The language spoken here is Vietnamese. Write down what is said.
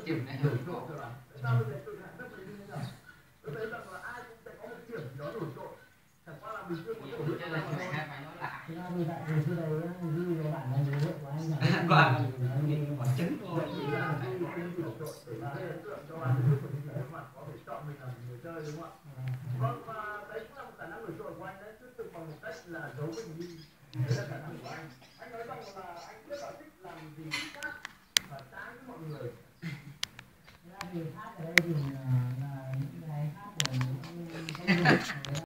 Điểm này nổi trội cho lắm. Tại sao bây giờ tôi hạn rất là như thế nào? Tôi thấy rằng là ai cũng sẽ có một điểm gì đó nổi trội. Chẳng qua là mình chưa có thể biết là là chuyện hai phải nói lại. Thực ra thì tại vì khi đấy ghi của bạn là dấu hiệu của anh là Quả trứng thôi. vậy thì là cái nổi trội để mà gây ấn tượng cho ban tổ chức của những người mặt có thể chọn mình làm người chơi, đúng không ạ? Vâng, và đấy cũng là một khả năng nổi trội của anh đấy, tiếp tục bằng một cách là giấu mình đi. Đấy là khả năng của anh. Anh nói rằng là anh rất là thích làm gì khác và trái với mọi người. Thực ra thì khác ở đây thì